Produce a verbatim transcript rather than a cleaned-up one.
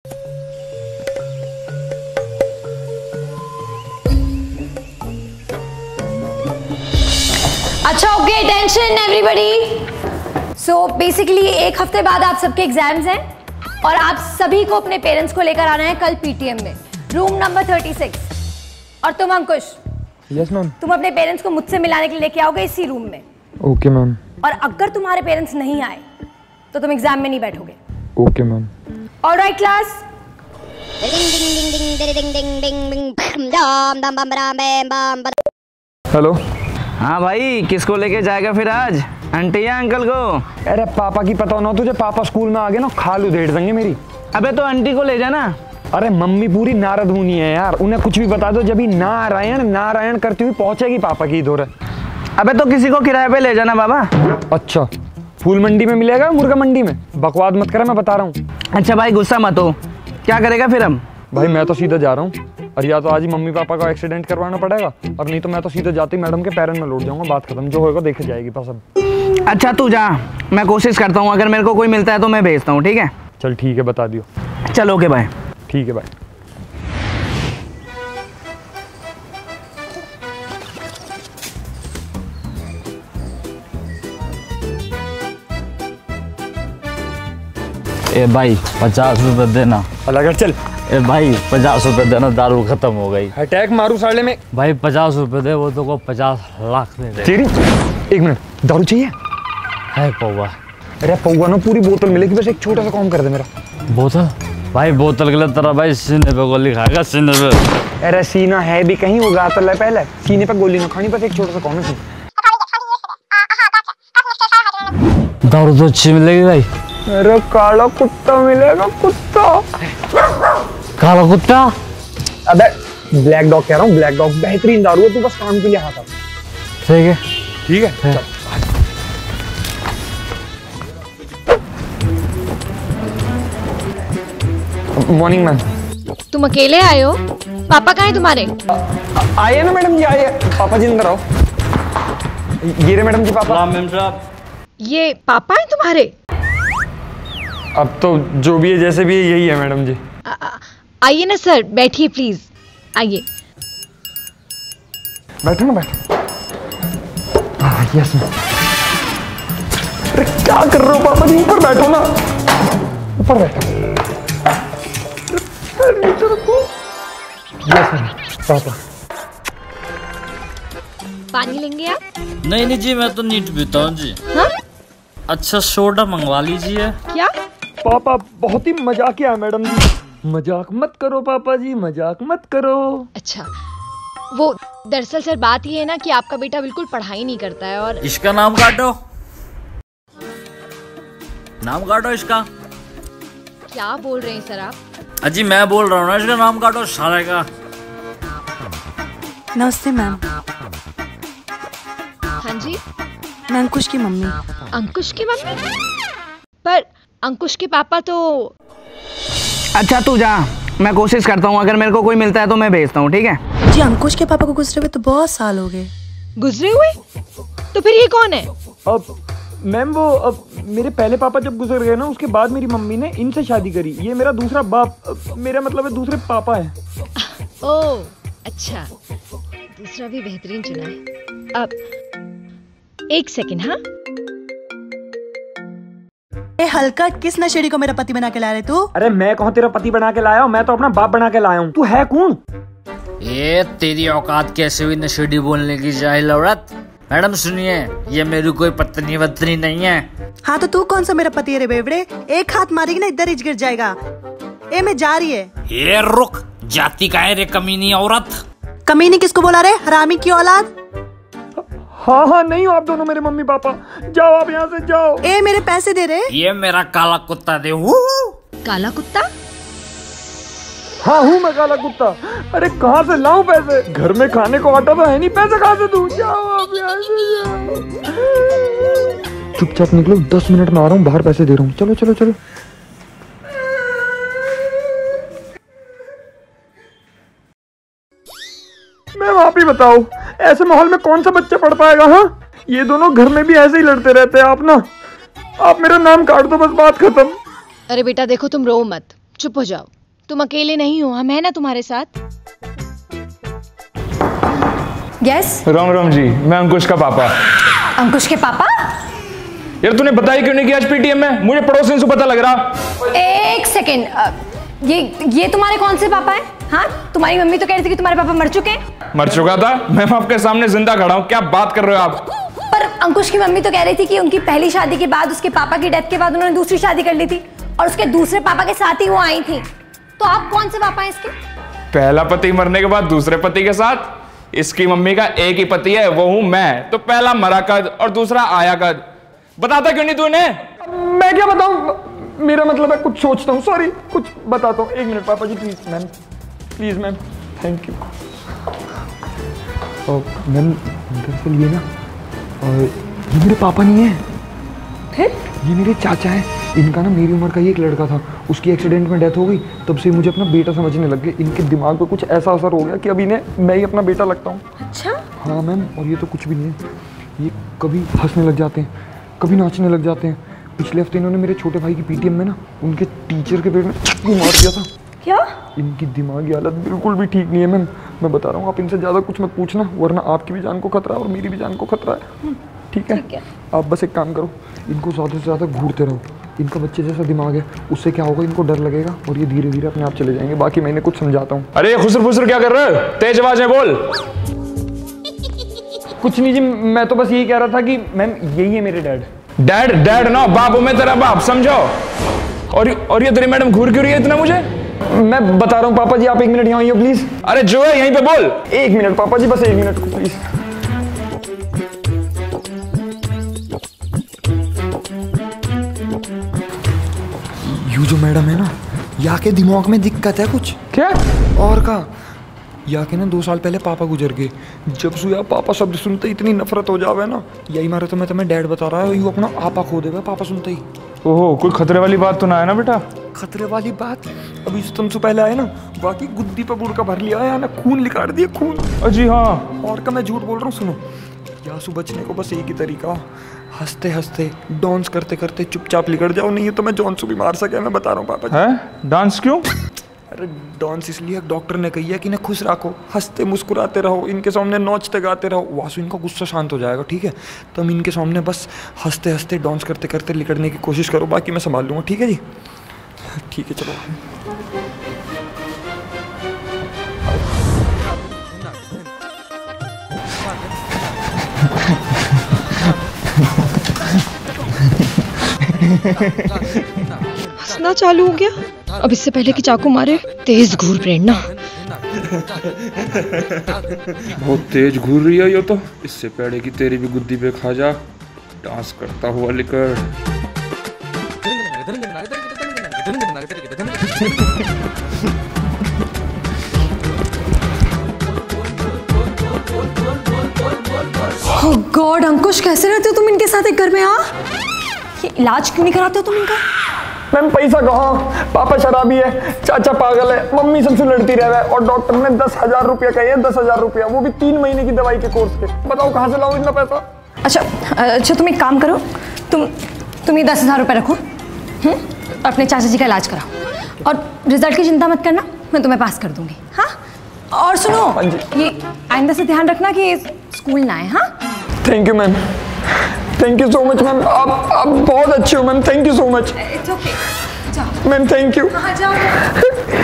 अच्छा okay, attention everybody. So basically एक हफ्ते बाद आप सबके एग्जाम्स हैं और आप सभी को अपने पेरेंट्स को लेकर आना है कल पीटीएम में, रूम नंबर थर्टी सिक्स। और तुम अंकुश, यस मैम, तुम अपने पेरेंट्स को मुझसे मिलाने के लिए लेके आओगे इसी रूम में। Okay ma'am. और अगर तुम्हारे पेरेंट्स नहीं आए तो तुम एग्जाम में नहीं बैठोगे। Okay ma'am. Alright class. Hello. हाँ भाई, किसको लेके जाएगा फिर आज, आंटी या अंकल को? अरे पापा की पता ना तुझे, पापा स्कूल में आ गए ना खाल उधेड़ देंगे मेरी। अबे तो आंटी को ले जाना। अरे मम्मी पूरी नारद मुनि है यार, उन्हें कुछ भी बता दो, जब ही नारायण नारायण करती हुई पहुंचेगी पापा की इधर। अबे तो किसी को किराए पे ले जाना बाबा। अच्छा, फूल मंडी में मिलेगा मुर्गा मंडी में? बकवास मत करे, मैं बता रहा हूँ। अच्छा भाई गुस्सा मत हो, क्या करेगा फिर हम? भाई मैं तो सीधा जा रहा हूँ, और या तो आज ही मम्मी पापा का एक्सीडेंट करवाना पड़ेगा, और नहीं तो मैं तो सीधे जाते ही मैडम के पैरन में लौट जाऊंगा। बात खत्म, जो होगा देखे जाएगी बस अब। अच्छा तू जा, मैं कोशिश करता हूँ, अगर मेरे को कोई मिलता है तो मैं भेजता हूँ, ठीक है? चल ठीक है, बता दियो। चलो ओके बाय। ठीक है बाय। ए भाई पचास रुपए देना। अलग चल। ए भाई पचास रुपए देना, दारू खत्म हो गई। अटैक मारू साले में। भाई पचास रुपए दे, वो तो को पचास लाख दे दे। तेरी एक मिनट, दारू चाहिए? है पौवा। अरे पौवा ना पूरी बोतल मिलेगी, बस एक छोटा सा काम कर दे मेरा। बोतल? भाई बोतल के लिए तेरा भाई सीने पे गोली खाएगा, सीने पे। अरे सीना है भी कहीं, वो गाता है पहले, सीने पे गोली ना खानी, बस एक छोटा सा कौन है। दारू तो अच्छी मिलेगी भाई। अरे काला कुत्ता मिलेगा, कुत्ता। काला कुत्ता? अबे ब्लैक डॉग कह रहा हूँ, ब्लैक डॉग बेहतरीन दारू है, तू बस काम के लिए आता। ठीक है ठीक है। Morning ma'am. तुम अकेले आए हो? पापा कहाँ हैं तुम्हारे? आइए ना मैडम जी, आइए। पापा जी अंदर आओ। ये रहे मैडम जी पापा। मैम साहब। ये पापा हैं तुम्हारे? अब तो जो भी है जैसे भी है यही है मैडम जी। आइए ना सर, बैठिए प्लीज, आइए। बैठो ना, बैठो। Yes ma'am. अरे क्या कर रहे हो पापा जी, ऊपर बैठो ना, ऊपर बैठो। यस मैम पापा। पानी लेंगे आप? नहीं नहीं जी, मैं तो नीट पीता हूँ जी। हाँ? अच्छा सोडा मंगवा लीजिए। क्या? पापा बहुत ही मजाकिया है मैडम जी, मजाक मत करो पापा जी, मजाक मत करो। अच्छा, वो दरअसल सर बात ये है ना कि आपका बेटा बिल्कुल पढ़ाई नहीं करता है। और इसका नाम काटो, नाम काटो इसका। क्या बोल रहे हैं सर आप? अजी मैं बोल रहा हूँ ना, इसका नाम काटो साले का। नमस्ते मैम। हाँ जी, मैं अंकुश की मम्मी। अंकुश की मम्मी? पर अंकुश के पापा तो। अच्छा तू जा, मैं कोशिश करता हूँ, अगर मेरे को कोई मिलता है तो मैं भेजता हूँ, ठीक है? जी अंकुश के पापा को गुजरे हुए तो बहुत साल हो गए। गुजरे हुए? तो फिर ये कौन है? अब मैम वो अब मेरे पहले पापा जब गुजर गए ना, उसके बाद मेरी मम्मी ने इनसे शादी करी। ये मेरा दूसरा बाप, मेरा मतलब है दूसरे पापा है। ओह अच्छा, दूसरा भी बेहतरीन चुना है। अब एक सेकंड। हाँ ए हल्का, किस नशेड़ी को मेरा पति बना के ला रहे तू? अरे मैं कहाँ तेरा पति बना के लाया हूँ, मैं तो अपना बाप बना के लाया हूँ। तू है कौन? ये तेरी औकात कैसे हुई नशेड़ी बोलने की जाहिल औरत? मैडम सुनिए, ये मेरी कोई पत्नी वत्नी नहीं है। हाँ तो तू कौन सा मेरा पति है रे बेवड़े? एक हाथ मारेगी ना इधर हिच गिर जाएगा। ए मैं जा रही है। ये रुक, जाति का है रे कमीनी औरत। कमीनी किसको बोला रे, हरामी की औलाद? हाँ हाँ नहीं हो आप दोनों मेरे मम्मी पापा, जाओ आप यहाँ से जाओ। ए मेरे पैसे दे रहे। ये मेरा काला कुत्ता दे। काला कुत्ता? हाँ हूँ मैं काला कुत्ता। अरे कहाँ से लाऊं पैसे, घर में खाने को आटा तो है नहीं, पैसे कहाँ से दूं? जाओ आप यहाँ से जाओ। चुपचाप निकलो, दस मिनट में आ रहा हूँ, बाहर पैसे दे रहा हूँ। चलो चलो चलो। मैम आप ही बताओ, ऐसे माहौल में कौन सा बच्चा पढ़ पाएगा? हाँ ये दोनों घर में भी ऐसे ही लड़ते रहते हैं। आप ना, आप मेरा नाम काट दो बस, बात खत्म। अरे बेटा देखो, तुम रो मत, चुप हो जाओ। तुम अकेले नहीं हो, हम है ना तुम्हारे साथ। यस। राम राम जी, मैं अंकुश का पापा। अंकुश के पापा? यार तूने बताया क्यों नहीं कि आज पीटीएम में? मुझे पड़ोसियों से पता लग रहा। एक सेकेंड, ये ये तुम्हारे कौन से पापा हैं? हाँ, तुम्हारी मम्मी तो कह रही थी कि तुम्हारे पापा मर चुके हैं। मर चुका था? मैं आपके सामने जिंदा खड़ा हूँ, क्या बात कर रहे हो आप? पर अंकुश की मम्मी तो कह रही थी कि उनकी पहली शादी के बाद, उसके पापा की डेथ के बाद उन्होंने दूसरी शादी कर ली थी और उसके दूसरे पापा के साथ ही वो आई थी। तो आप कौन से पापा हैं इसके? पहला पति मरने के बाद दूसरे पति के साथ? इसकी मम्मी का एक ही पति है, वो हूं मैं। तो पहला मरा कद और दूसरा आया कद? बताता क्यों नहीं तूने? मैं क्या बताऊं? मेरा मतलब है कुछ सोचता हूँ, सॉरी, कुछ बताता हूँ। एक मिनट पापा जी, please ma'am, please ma'am, thank you. Ma'am दरअसल ये ना, और ये मेरे पापा नहीं है। फिर? ये मेरे चाचा है। इनका ना मेरी उम्र का ही एक लड़का था, उसकी एक्सीडेंट में डेथ हो गई। तब से मुझे अपना बेटा समझने लग गए। इनके दिमाग पे कुछ ऐसा असर हो गया कि अब इन्हें मैं ही अपना बेटा लगता हूँ। अच्छा? हाँ मैम, और ये तो कुछ भी नहीं है। ये कभी हंसने लग जाते हैं, कभी नाचने लग जाते हैं। पिछले हफ्ते इन्होंने मेरे छोटे भाई की पीटीएम में ना उनके टीचर के पेट में चाकू मार दिया था। क्या? इनकी दिमागी हालत बिल्कुल भी ठीक नहीं है मैम। मैं बता रहा हूँ, आप इनसे ज़्यादा कुछ मत पूछना, वरना आपकी भी जान को खतरा है और मेरी भी जान को खतरा है। ठीक है, है? आप बस एक काम करो, इनको ज़्यादा से ज़्यादा घूरते रहो। इनका बच्चे जैसा दिमाग है, उससे क्या होगा, इनको डर लगेगा और ये धीरे धीरे अपने आप चले जाएंगे। बाकी मैंने कुछ समझाता हूँ। अरे खुसर फुसर क्या कर रहे हो? तेज आवाज में बोल। कुछ नहीं जी, मैं तो बस यही कह रहा था कि मैम यही है मेरे डैड। डैड? डैड ना, बाप हूं मैं तेरा बाप, समझो। और और ये तेरी मैडम घूर क्यों रही है इतना मुझे? मैं बता रहा हूँ पापा जी, आप एक मिनट यहाँ आइए प्लीज। अरे जो है यहीं पे बोल। एक मिनट पापा जी, बस एक मिनट को प्लीज। यू जो मैडम है ना, यहाँ के दिमाग में दिक्कत है कुछ। क्या? और का या के ना दो साल पहले पापा गुजर गए। जब से यार पापा शब्द सुनते ही इतनी नफरत हो जावे ना, यही मारे तो मैं तुम्हें डैड बता रहा है, यू अपना आपा खो देगा पापा सुनते ही। ओहो, कोई खतरे वाली बात तो ना है ना बेटा? खतरे वाली बात? अभी से तुमसे पहले आए ना, बाकी गुद्दी पे बुड़ का भर लिया है ना, खून निकाल दिया खून। जी हाँ। और का मैं झूठ बोल रहा हूँ? सुनो, यासु बचने को बस एक ही तरीका, हंसते हंसते डांस करते करते चुपचाप लिकड़ जाओ, नहीं तो मैं जॉन्सू भी मार सके। मैं बता रहा हूँ पापा जी। है? डांस क्यों? अरे डांस इसलिए डॉक्टर ने कही है कि इन्हें खुश रखो, हंसते मुस्कुराते रहो, इनके सामने नाचते गाते रहो, वासु इनका गुस्सा शांत हो जाएगा। ठीक है, तो हम इनके सामने बस हंसते हंसते डांस करते करते लिकड़ने की कोशिश करो, बाकी मैं संभाल लूँगा। ठीक है जी? ठीक है, चलो। हंसना चालू हो गया। अब इससे पहले कि चाकू मारे, तेज घूर प्रेरणा। बहुत तेज घूर रही है ये तो। इससे पहले कि तेरी भी गुद्दी पे खा जा, डांस करता हुआ लिकड़। ओह गॉड, अंकुश कैसे रहते हो तुम इनके साथ एक घर में? हाँ, ये इलाज क्यों नहीं कराते हो तुम इनका? मैम पैसा कहाँ? पापा शराबी है, चाचा पागल है, मम्मी सबसे लड़ती रह है और डॉक्टर ने दस हजार रुपया कही है। दस हजार रुपया, वो भी तीन महीने की दवाई के कोर्स के। बताओ कहाँ से लाऊं इतना पैसा? अच्छा अच्छा, तुम एक काम करो, तुम तुम ये दस हजार रुपये रखो, हम्म, अपने चाचा जी का इलाज कराओ और रिजल्ट की चिंता मत करना, मैं तुम्हें पास कर दूंगी। हाँ, और सुनो, ये आइंदा से ध्यान रखना कि स्कूल ना आए। हाँ, thank you ma'am, thank you so much ma'am, आप आप बहुत अच्छे हो ma'am, thank you so much. It's okay, जाओ मैम, थैंक यू। हाँ, जाओ।